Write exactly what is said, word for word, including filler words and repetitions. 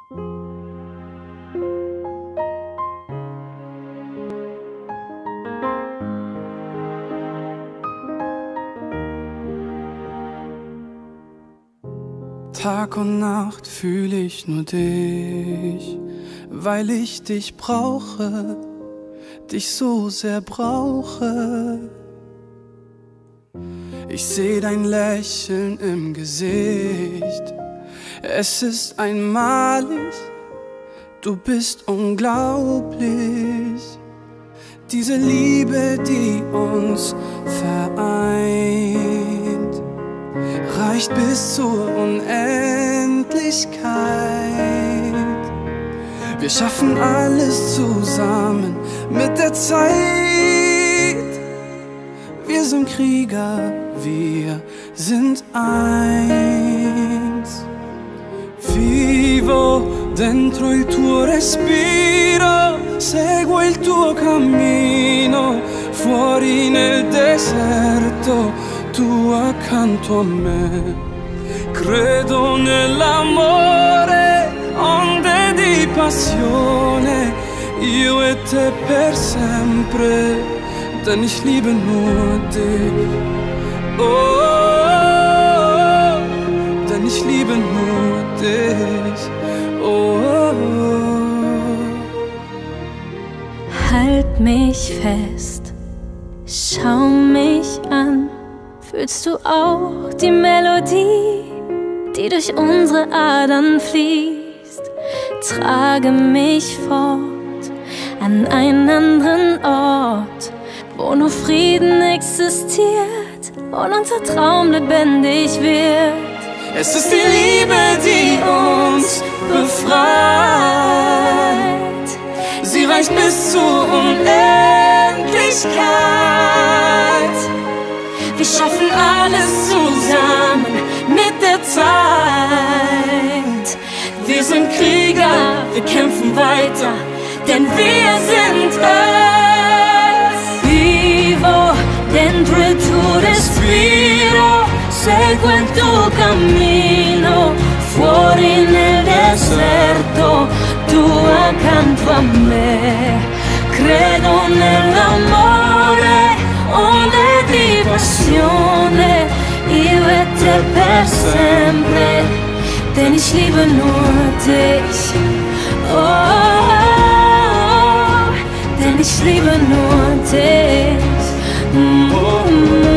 Tag und Nacht fühle ich nur dich, weil ich dich brauche, dich so sehr brauche. Ich seh dein Lächeln im Gesicht, es ist einmalig, du bist unglaublich. Diese Liebe, die uns vereint, reicht bis zur Unendlichkeit. Wir schaffen alles zusammen mit der Zeit. Wir sind Krieger, wir sind eins. Vivo dentro il tuo respiro, seguo il tuo cammino, fuori nel deserto, tu accanto a me. Credo nell'amore, onde di passione, io e te per sempre, denn ich liebe nur dich. Oh, oh, denn ich liebe nur dich. Oh, oh, oh. Halt mich fest, schau mich an. Fühlst du auch die Melodie, die durch unsere Adern fließt? Trage mich fort an einen anderen Ort, wo nur Frieden existiert und unser Traum lebendig wird. Es ist die Liebe, die uns befreit. Sie reicht bis zur Unendlichkeit. Wir schaffen alles zusammen mit der Zeit. Wir sind Krieger, wir kämpfen weiter, denn wir sind es. Vivo dentro il tuo respiro, seguo il tuo cammino, fuori nel deserto, tu accanto a me. Credo nell'amore, onde di passione, io e te per sempre, denn ich liebe nur dich. Oh, oh, oh, denn ich liebe nur dich. Mm -hmm.